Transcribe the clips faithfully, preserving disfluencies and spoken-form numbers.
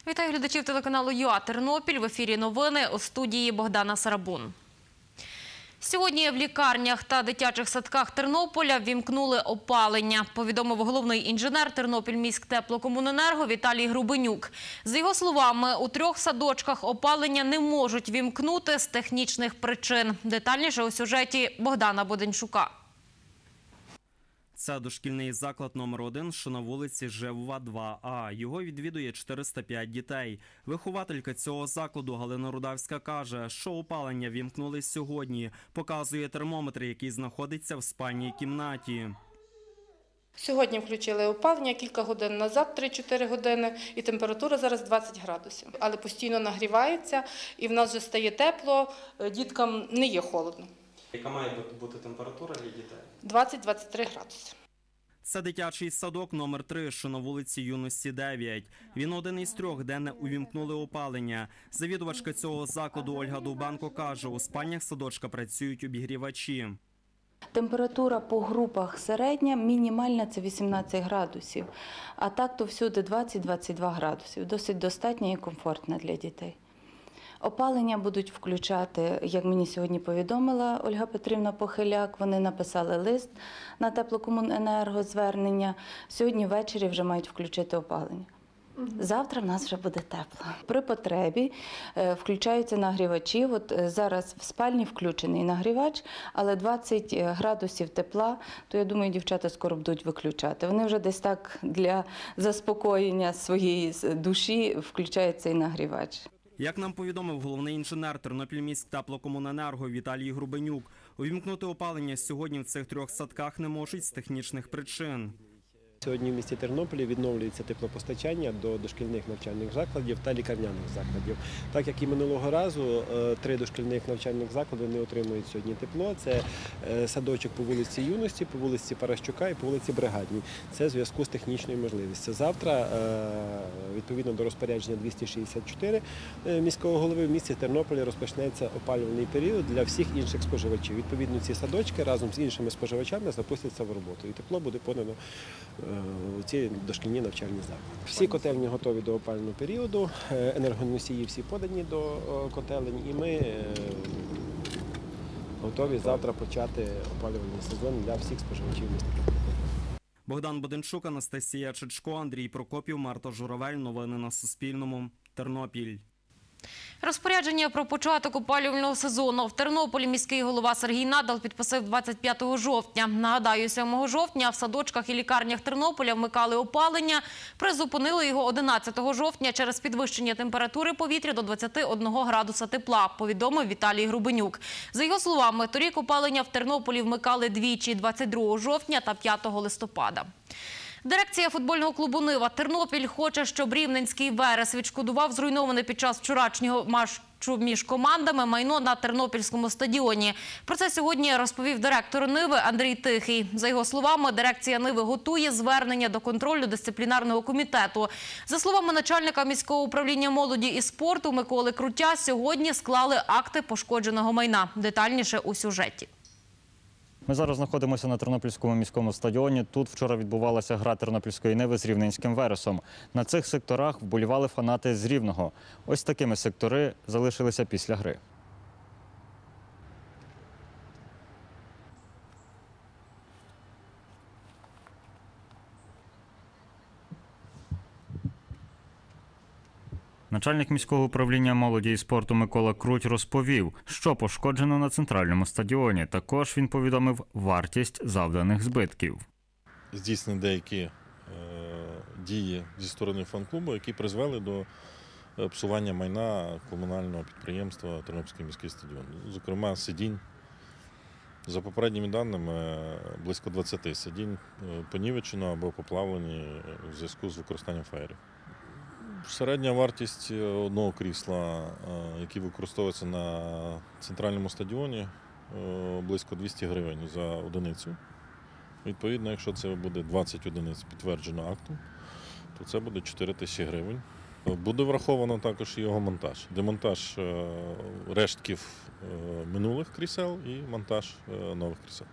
Вітаю глядачів телеканалу ЮА Тернопіль. В ефірі новини, у студії Богдана Сарабун. Сьогодні в лікарнях та дитячих садках Тернополя ввімкнули опалення, повідомив головний інженер Тернопільміськтеплокомуненерго Віталій Грубенюк. За його словами, у трьох садочках опалення не можуть ввімкнути з технічних причин. Детальніше у сюжеті Богдана Боденчука. Це дошкільний заклад номер один, що на вулиці Живова, два А. Його відвідує чотириста п'ять дітей. Вихователька цього закладу Галина Рудавська каже, що опалення вімкнули сьогодні. Показує термометр, який знаходиться в спальній кімнаті. Сьогодні включили опалення кілька годин назад, три-чотири години, і температура зараз двадцять градусів. Але постійно нагрівається, і в нас вже стає тепло, діткам не є холодно. Яка має бути температура для дітей? двадцять-двадцять три градуси. Це дитячий садок номер три, що на вулиці Юності, дев'ять. Він один із трьох, де не увімкнули опалення. Завідувачка цього закладу Ольга Довбенко каже, у спальнях садочка працюють обігрівачі. Температура по групах середня, мінімальна – це вісімнадцять градусів, а так то всюди двадцять-двадцять два градусів. Досить достатньо і комфортно для дітей. Опалення будуть включати, як мені сьогодні повідомила Ольга Петрівна Похиляк, вони написали лист на Теплокомуненерго звернення. Сьогодні ввечері вже мають включити опалення. Завтра в нас вже буде тепло. При потребі включаються нагрівачі. От зараз в спальні включений нагрівач, але двадцять градусів тепла, то я думаю, дівчата скоро будуть виключати. Вони вже десь так для заспокоєння своєї душі включають цей нагрівач. Як нам повідомив головний інженер Тернопільміськтеплокомуненерго Віталій Грубенюк, увімкнути опалення сьогодні в цих трьох садках не можуть з технічних причин. Сьогодні в місті Тернополі відновлюється теплопостачання до дошкільних навчальних закладів та лікарняних закладів. Так як і минулого разу, три дошкільних навчальних заклади не отримують сьогодні тепло. Це садочок по вулиці Юності, по вулиці Паращука і по вулиці Бригадній. Це в зв'язку з технічною можливістю. Завтра, відповідно до розпорядження двісті шістдесят чотири міського голови, в місті Тернополі розпочнеться опалювальний період для всіх інших споживачів. Відповідно, ці садочки разом з іншими споживачами запустяться в роботу. І тепло буде подано у ці дошкільні навчальні заклади. Всі котельні готові до опалювального періоду, енергоносії всі подані до котелень, і ми готові завтра почати опалювальний сезон для всіх споживачів міста. Богдан Боденчук, Анастасія Чичко, Андрій Прокопів, Марта Журавель. Новини на Суспільному. Тернопіль. Розпорядження про початок опалювального сезону в Тернополі міський голова Сергій Надал підписав двадцять п'ятого жовтня. Нагадаю, сьомого жовтня в садочках і лікарнях Тернополя вмикали опалення, призупинили його одинадцятого жовтня через підвищення температури повітря до двадцяти одного градуса тепла, повідомив Віталій Грубенюк. За його словами, торік опалення в Тернополі вмикали двічі – двадцять другого жовтня та п'ятого листопада. Дирекція футбольного клубу «Нива» Тернопіль хоче, щоб рівненський «Верес» відшкодував зруйноване під час вчорашнього матчу між командами майно на Тернопільському стадіоні. Про це сьогодні розповів директор «Ниви» Андрій Тихий. За його словами, дирекція «Ниви» готує звернення до контрольно-дисциплінарного комітету. За словами начальника міського управління молоді і спорту Миколи Крутя, сьогодні склали акти пошкодженого майна. Детальніше у сюжеті. Ми зараз знаходимося на Тернопільському міському стадіоні. Тут вчора відбувалася гра Тернопільської «Ниви» з рівненським «Вересом». На цих секторах вболівали фанати з Рівного. Ось такими сектори залишилися після гри. Начальник міського управління молоді і спорту Микола Круть розповів, що пошкоджено на центральному стадіоні. Також він повідомив вартість завданих збитків. Здійснені деякі е, дії зі сторони фан-клубу, які призвели до псування майна комунального підприємства Тернопільський міський стадіон. Зокрема, сидінь. За попередніми даними, близько двадцяти сидінь понівечено або поплавлені у зв'язку з використанням фаєрів. Середня вартість одного крісла, який використовується на центральному стадіоні, близько двісті гривень за одиницю. Відповідно, якщо це буде двадцять одиниць підтверджено актом, то це буде чотири тисячі гривень. Буде враховано також його монтаж. Демонтаж рештків минулих крісел і монтаж нових крісел.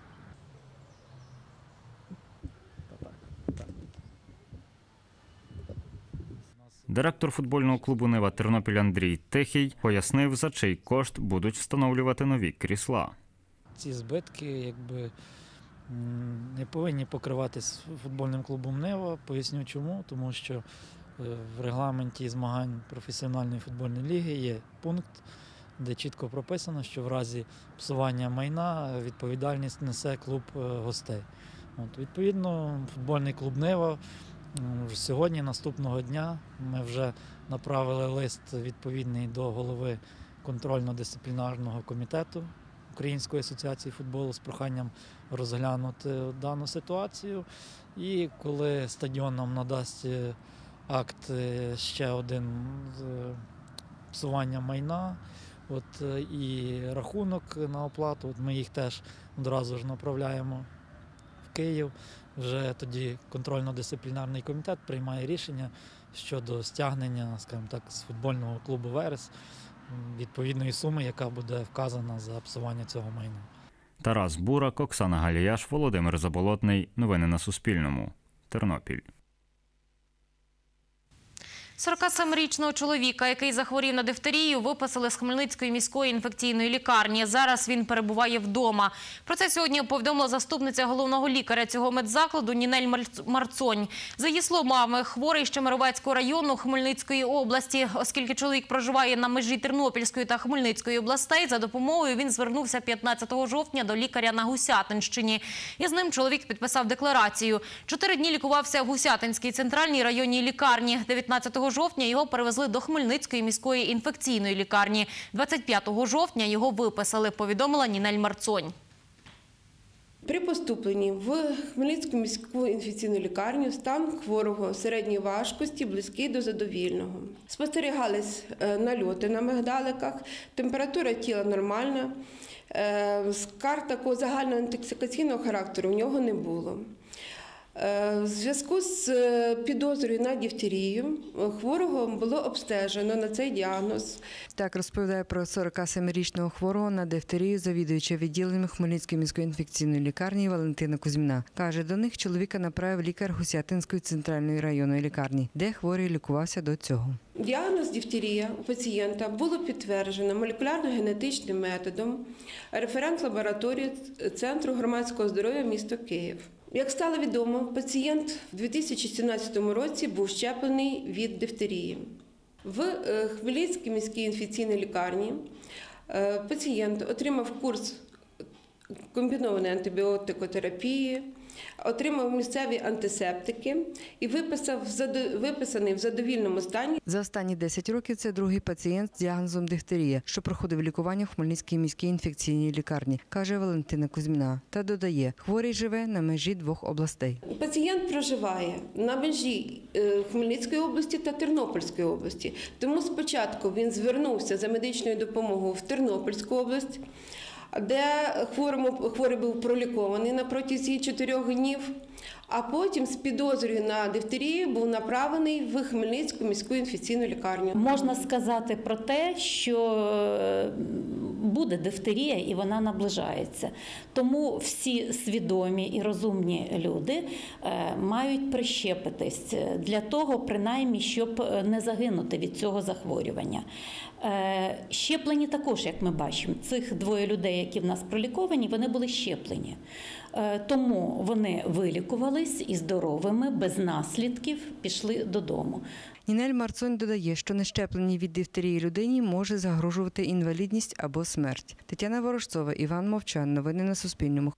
Директор футбольного клубу «Нива» Тернопіль Андрій Тихий пояснив, за чий кошт будуть встановлювати нові крісла. Ці збитки якби не повинні покриватись футбольним клубом «Нива». Поясню чому. Тому що в регламенті змагань професіональної футбольної ліги є пункт, де чітко прописано, що в разі псування майна відповідальність несе клуб гостей. От, відповідно, футбольний клуб «Нива» сьогодні, наступного дня, ми вже направили лист відповідний до голови контрольно-дисциплінарного комітету Української асоціації футболу з проханням розглянути дану ситуацію. І коли стадіон нам надасть акт ще один псування майна, от, і рахунок на оплату, от ми їх теж одразу ж направляємо в Київ. Вже тоді контрольно-дисциплінарний комітет приймає рішення щодо стягнення, скажімо так, з футбольного клубу «Верес» відповідної суми, яка буде вказана за псування цього майна. Тарас Бурак, Оксана Галіяш, Володимир Заболотний. Новини на Суспільному. Тернопіль. сорокасемирічного чоловіка, який захворів на дифтерію, виписали з Хмельницької міської інфекційної лікарні. Зараз він перебуває вдома. Про це сьогодні повідомила заступниця головного лікаря цього медзакладу Нінель Марцонь. За її словами, хворий з Чемеровецького району Хмельницької області. Оскільки чоловік проживає на межі Тернопільської та Хмельницької областей, за допомогою він звернувся п'ятнадцятого жовтня до лікаря на Гусятинщині. І з ним чоловік підписав декларацію. Чотири дні лікувався в Гусятинській центральній районній лікарні. дев'ятнадцятого жовтня його перевезли до Хмельницької міської інфекційної лікарні. двадцять п'ятого жовтня його виписали, повідомила Нінель Марцонь. При поступленні в Хмельницьку міську інфекційну лікарню стан хворого середньої важкості близький до задовільного. Спостерігались нальоти на мигдаликах, температура тіла нормальна, скарг такого загального інтоксикаційного характеру в нього не було. В зв'язку з підозрою на дифтерію хворого було обстежено на цей діагноз. Так розповідає про сорокасемирічного хворого на дифтерію завідуюча відділенням Хмельницької міської інфекційної лікарні Валентина Кузьміна. Каже, до них чоловіка направив лікар Гусятинської центральної районної лікарні, де хворий лікувався до цього. Діагноз дифтерія у пацієнта було підтверджено молекулярно-генетичним методом референт-лабораторії Центру громадського здоров'я міста Київ. Як стало відомо, пацієнт в дві тисячі сімнадцятому році був щеплений від дифтерії. В Хмельницькій міській інфекційній лікарні пацієнт отримав курс комбінованої антибіотикотерапії, отримав місцеві антисептики і виписав, виписаний в задовільному стані. За останні десять років це другий пацієнт з діагнозом дифтерія, що проходив лікування в Хмельницькій міській інфекційній лікарні, каже Валентина Кузьміна. Та додає, хворий живе на межі двох областей. Пацієнт проживає на межі Хмельницької області та Тернопільської області. Тому спочатку він звернувся за медичною допомогою в Тернопільську область, де хворому, хворий був пролікований на протязі чотирьох днів, а потім з підозрою на дифтерію був направлений в Хмельницьку міську інфекційну лікарню. Можна сказати про те, що буде дифтерія і вона наближається. Тому всі свідомі і розумні люди мають прищепитись для того, принаймні, щоб не загинути від цього захворювання. Щеплені також, як ми бачимо, цих двоє людей, які в нас проліковані, вони були щеплені. Тому вони вилікувались і здоровими, без наслідків пішли додому. Нінель Марцонь додає, що нещепленій від дифтерії людині може загрожувати інвалідність або смерть. Тетяна Ворожцова, Іван Мовчан. Новини на Суспільному.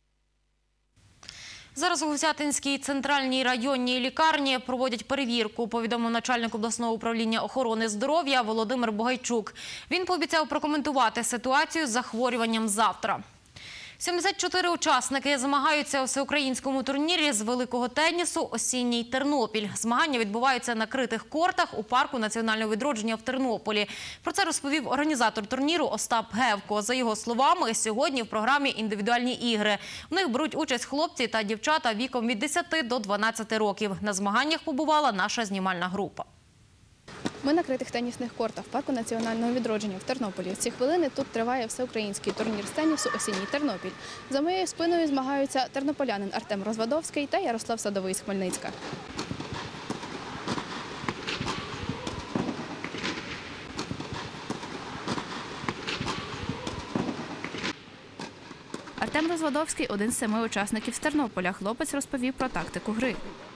Зараз у Гусятинській центральній районній лікарні проводять перевірку, повідомив начальник обласного управління охорони здоров'я Володимир Бугайчук. Він пообіцяв прокоментувати ситуацію з захворюванням завтра. сімдесят чотири учасники змагаються у всеукраїнському турнірі з великого тенісу «Осінній Тернопіль». Змагання відбуваються на критих кортах у парку національного відродження в Тернополі. Про це розповів організатор турніру Остап Гевко. За його словами, сьогодні в програмі індивідуальні ігри. В них беруть участь хлопці та дівчата віком від десяти до дванадцяти років. На змаганнях побувала наша знімальна група. Ми на критих тенісних кортах парку національного відродження в Тернополі. В ці хвилини тут триває всеукраїнський турнір з тенісу «Осінній Тернопіль». За моєю спиною змагаються тернополянин Артем Розвадовський та Ярослав Садовий з Хмельницька. Артем Розвадовський – один з семи учасників з Тернополя. Хлопець розповів про тактику гри.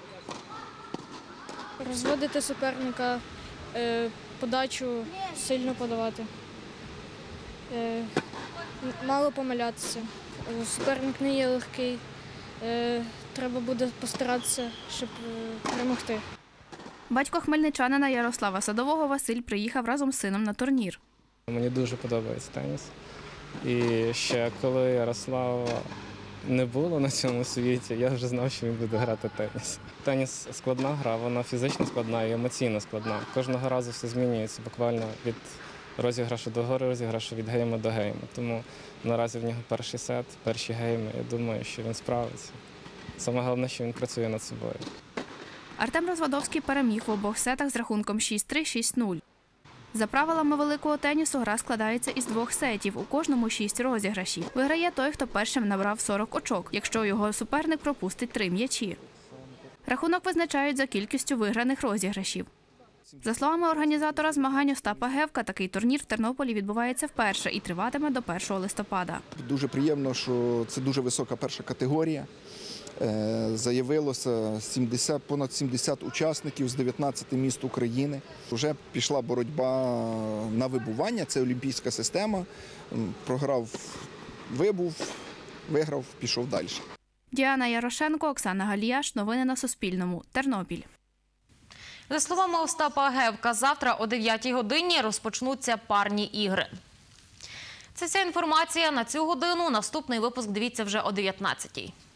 Розводити суперника, е, подачу сильно подавати. Е, мало помилятися. Е, Суперник не є легкий. Е, Треба буде постаратися, щоб е, перемогти. Батько хмельничанина Ярослава Садового Василь приїхав разом з сином на турнір. Мені дуже подобається теніс. І ще коли Ярослава не було на цьому світі, я вже знав, що він буде грати теніс. Теніс складна гра, вона фізично складна і емоційно складна. Кожного разу все змінюється буквально від розіграшу до розіграшу, від гейму до гейму. Тому наразі в нього перший сет, перші гейми. Я думаю, що він справиться. Саме головне, що він працює над собою. Артем Розвадовський переміг в обох сетах з рахунком шість три - шість нуль. За правилами великого тенісу гра складається із двох сетів, у кожному шість розіграшів. Виграє той, хто першим набрав сорок очок, якщо його суперник пропустить три м'ячі. Рахунок визначають за кількістю виграних розіграшів. За словами організатора змагань Остапа Гевка, такий турнір в Тернополі відбувається вперше і триватиме до першого листопада. Дуже приємно, що це дуже висока перша категорія. Заявилося сімдесят, понад сімдесят учасників з дев'ятнадцяти міст України. Вже пішла боротьба на вибування, це олімпійська система. Програв, вибув, виграв, пішов далі. Діана Ярошенко, Оксана Галіяш. Новини на Суспільному. Тернопіль. За словами Остапа Гевка, завтра о дев'ятій годині розпочнуться парні ігри. Це вся інформація на цю годину. Наступний випуск дивіться вже о дев'ятнадцятій.